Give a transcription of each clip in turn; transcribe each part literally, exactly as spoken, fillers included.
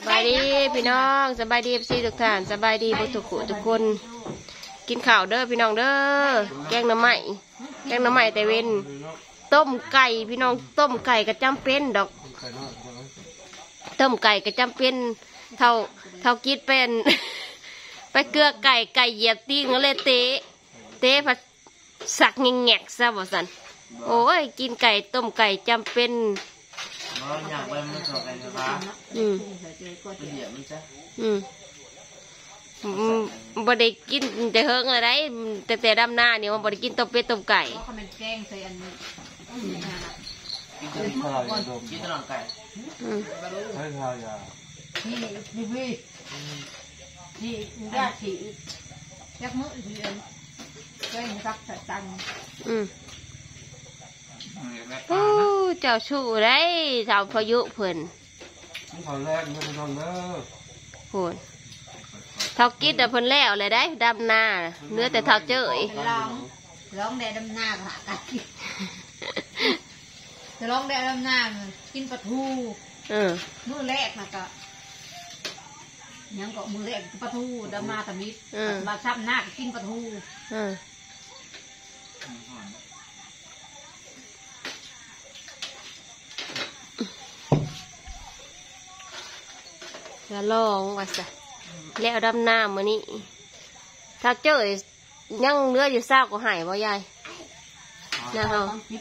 บายดีพี่น้องสบายดีพี่ทุกท่านสบายดีทุกคนทุกคนกินข้าวเด้อพี่น้องเด้อแกงหน่อไม้แกงหน่อไม้แต่เว้นต้มไก่พี่น้องต้มไก่ก็จำเป็นดอกต้มไก่ก็จำเป็นเท่าเท่ากินเป็นไปเกลือไก่ไก่เหยียบตีนเลยเตะเตะผัดสักเง็กซะบ่สันโอ้ยกินไก่ต้มไก่จำเป็นอืมอืมบ่ได้กินแต่เฮิงอะไรแต่แต่ดำหน้าเนี่ยมันบ่ได้กินต้มเป็ดต้มไก่เขาเป็นแกงใส่อันนี้กินตลอดกินตลอดไก่ใช่ใช่ยาที่ดีวีที่ยาที่ยักมือที่เอ็นก็ยังรักแต่ตังอืมโอ้เจ้าชู้ได้เจ้าพายุเพิ่นเขาแรกไม่ต้องเด้อเพิ่นเท่ากินแต่เพิ่นแล้วเลยได้ดำหน้าเนื้อแต่เท่าเจ้ยร้องร้องแดดดำหน้าค่ะกันจะร้องแดดดำหน้ากินปลาทูมื้อแรกนะก็ยังก็มือแรกปลาทูดำหน้าตะมิดมาซับหน้ากินปลาทูจะลองว่าซะแล้วดำหน้ามื้อนี้ถ้าเจ้ยยังเนื้ออยู่ซากก็หายบ่ยายนะเฮา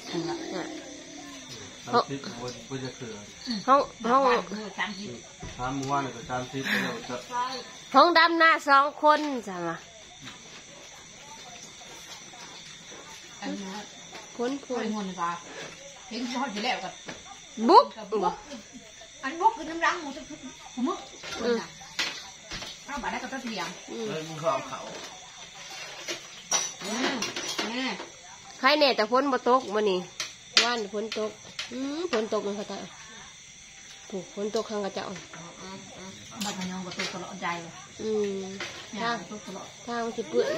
ห้องห้องห้องสามวันก็สามสิบแล้วจะห้องดำหน้าสองคนจ้ะมาคนคนเงินก็เห็นทอดอยู่แล้วกันบุ๊กอันบุ๊กคือน้ำรังหมูจะผมมึกเอาบัตรได้ก็ต้องเสียงเลยมึงเขาเขาใครเนี่ยแต่ฝนมาตกมานี่ว่านฝนตกอืมฝนตกมันก็จะถูกฝนตกข้างกระเจ้าบัตรพยองก็ตกตลอดใจเลยอืมทางตกตลอดทางที่เปื่อย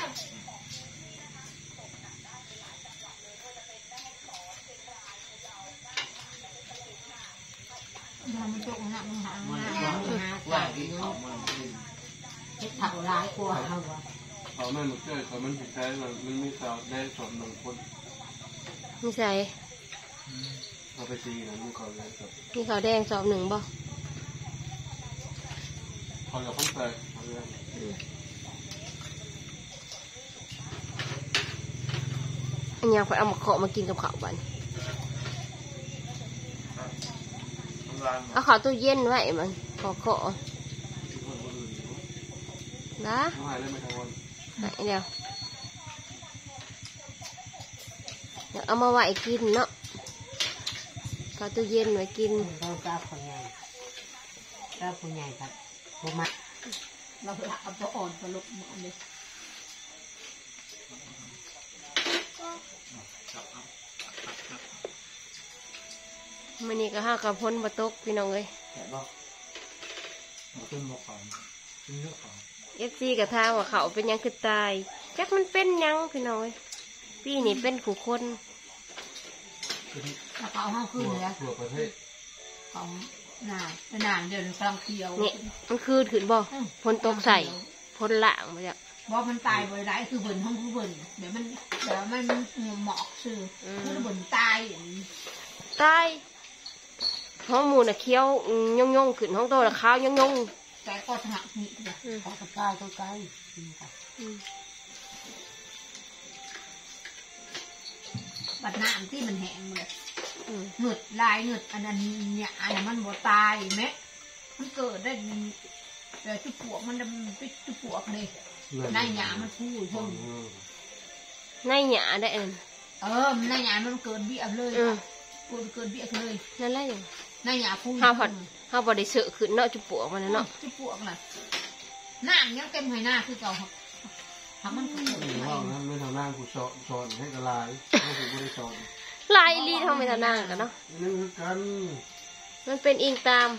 มันตกหนักมันหาหน้าหน้าหน้าเฮ็ดผักร้ายกว่าเขาวะเขาไม่หมดเลยเขามันผิดใจมันมันมีสาวได้สอนหนึ่งคนมีใส่เอาไปตีนะมีเขาแดงสอบมีเขาแดงสอบหนึ่งบ่เขาจะพ้นใจเขาแดงอันนี้ไปเอามาเคาะมากินกับข้าวบ้านเอาข้าวตู้เย็นไว้มันขอเคาะนะเดี๋ยวเดี๋ยวเอามาไว้กินเนาะข้าวตู้เย็นไว้กินเราจ้าคนใหญ่จ้าคนใหญ่ครับผมมาเราเอาตัวอ่อนตัวลุกหมดเลยมันนี่ก็ห้ากับพ้นบะตกพี่น้องเลยเอฟซีกับท้าว่าเขาเป็นยังคือตายจักมันเป็นยังพี่น้องเลยพี่นี่เป็นขู่คนเขาห้องคืนเลยของหนาหนาเดินกลางเที่ยวนี่มันคืนขึ้นบ่พ้นตกใส่พ้นหลางมาจากบ่มันตายบ่ได้คือเบิ่นห้องคือเบิ่นเดี๋ยวมันเดี๋ยวมันหมอกซื่อมันเบิ่นตายตายห้องมูน่ะเคี้ยวยงยงขึ้นห้องโตละข้าวยงยงแต่ก็ถนัดนี่เลยออกใกล้ใกล้ใกล้บัดน้ำที่มันแห้งเลยหงึดลายหงึดอันนั้นเนี่ยอันนั้นมันบ่ตายไหมมันเกิดได้แต่จุปวกมันเป็นจุปวกเลยในหยามันพูดชมในหยาได้เองเออในหยามันเกิดเบี้ยเลยเกิดเกิดเบี้ยเลยนั่นแหละอย่างในหยาพูดห้าผัดห้าบริสุทธิ์ขึ้นเนาะจุปวกมันเนาะจุปวกน่ะหน้ายังเต็มหอยหน้าคือเก่าครับทำมันไม่ไม่ทำหน้ากูสอนสอนให้กระลายให้กูไม่ได้สอนลายลีทำไม่ทำนั่งกันเนาะนี่คือกันมันเป็นอิงตาม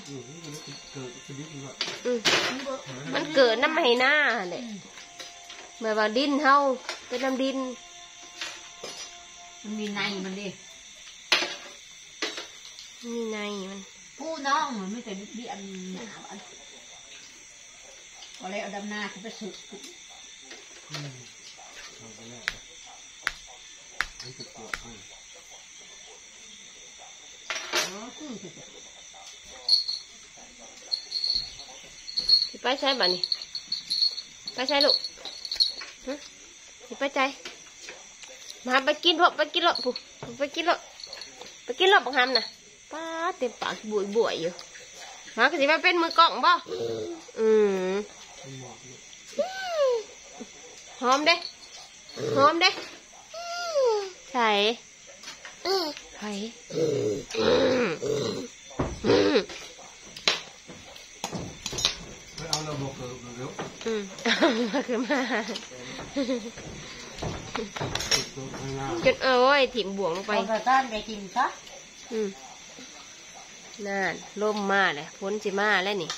มันเกิดน้ำให้หน้าเนี่ยหมายว่าดินเฮาเป็นน้ำดินมันมีในมันดิมีในมันผู้น้องมันไม่แต่เบี้ยนหนาวอันพอเลยเอาดำนาเขาไปสุดอืมเอาไปแล้วนี่จะปวดอืมอ๋อคือสิสิไปใช้บ่นี่ไปใช้ลูกฮะสิไปใจมาไปกินพวกไปกินหรอกผู้ไปกินหรอกไปกินหรอกบังคับน่ะป้าเต็มปากบุยบุยอยู่มาก็สิมาเป็นมือกล้องบ่อืมหอมเด้หอมเด้ใส่ไผ่อืมอืมไม่เอาเราบอกเลยเร็วอืมมาคือมาติดตัวข้างหน้าจนเอ้ยถิ่มบ่วงลงไปไปเอาต้านไปกินซะอืมนั่นล่มมาเลยพ้นสิมาแล้วนี่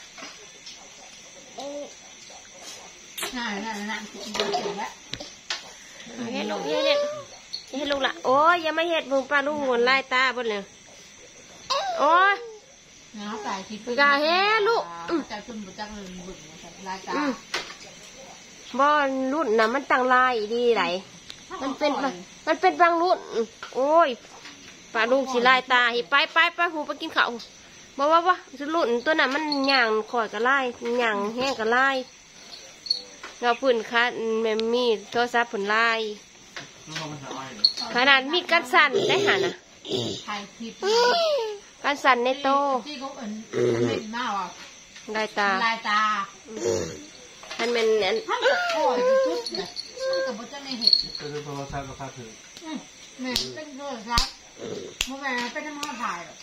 น่าน่าน่ากินเยอะถึงแล้วเอาเฮ็ดลูกเฮ็ดเนี่ยเฮ็ดลูกละโอ้ยอย่ามาเฮ็ดมึงป้าลูกงวนไล่ตาบนเลยโอ้ยเนาะใส่ที่กาเฮ็ดลูกอืมจะจุ่มจังเลยบึ้งลายตาอืมบ่รุ่นน่ะมันต่างลายดีไหลมันเป็นบางมันเป็นบางรุ่นโอ้ยป้าลูกสิไล่ตาให้ไปไปไปหูไปกินข้าวบ่ว่าว่ารุ่นตัวน่ะมันย่างข่อยก็ไล่ย่างแห้งก็ไล่เราพื้นคัดแม่มีโทรศัพท์พื้นไล่ลูกเขาไม่สบายเหรอขนาดมีการสั่นได้หานะไทยทิพย์การสั่นในโตที่เขาเอิญเป็นมากอ่ะลายตาลายตาท่านเป็นอันท่านกับพ่อยชุดเนี่ยท่านกับพ่อเจ้าในเห็ดจะเป็นโทรศัพท์ราคาถึงแม่เป็นโทรศัพท์โมแม่เป็นน้ำมันถ่ายหรอก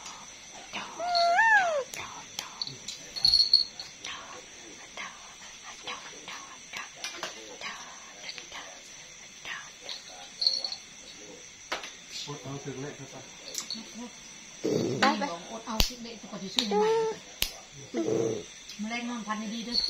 พูดเอาถึงเละเท่าไหร่ไปไปอดเอาสิเด็กก่อนที่ซื้อใหม่มาเล่นนอนพันดีด้วย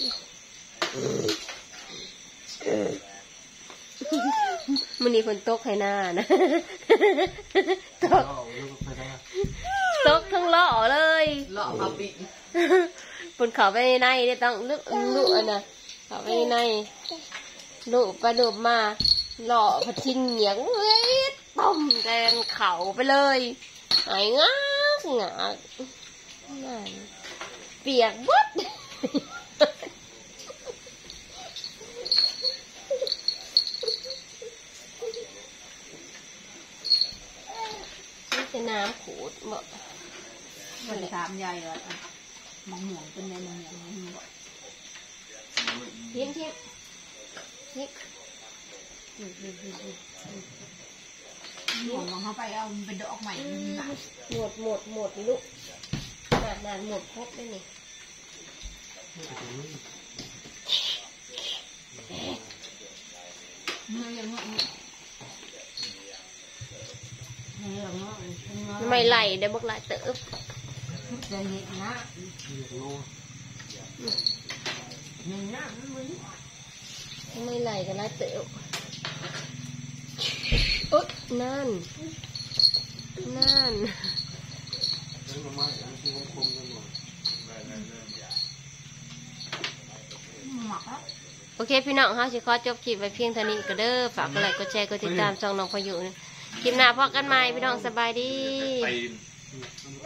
มันนี่ฝนตกให้หน้านะตกเอาลูกไปได้ตกทั้งล้อเลยหล่อมาปีฝนเขาไปในได้ต้องลุกลุกอันน่ะเขาไปในลุกไปลุกมาหล่อพัดชินเหนียงเว้ยต้มแดนเข่าไปเลยหายงากงากนั่นเปียกวัดนี่จะน้ำขูดบอกมันถามยายว่ามังหม่วงเป็นไงมังหม่วงมังหม่วงเทียนเทียนนี่หม่วงของเขาไปเอาเป็นดอกใหม่หมดหมดหมดลูกนานนานหมดครบได้นี่เมื่อยังเมื่อเมื่อยังเมื่อไม่ไหลได้บักไหลเติบจะเห็นนะเรียกโลเห็นนะมันมึนไม่ไหลกันไหลเติบอุ๊ยนั่นนั่นเรื่องมาอย่างที่วงกลมกันหมดหมักแล้วโอเคพี่น้องเขาสิขอจบคลิปไว้เพียงเท่านี้ก็เด้อฝากกดไลค์กดแชร์กดติดตามช่องน้องพายุนะคลิปหน้าพบกันใหม่พี่น้องสบายดี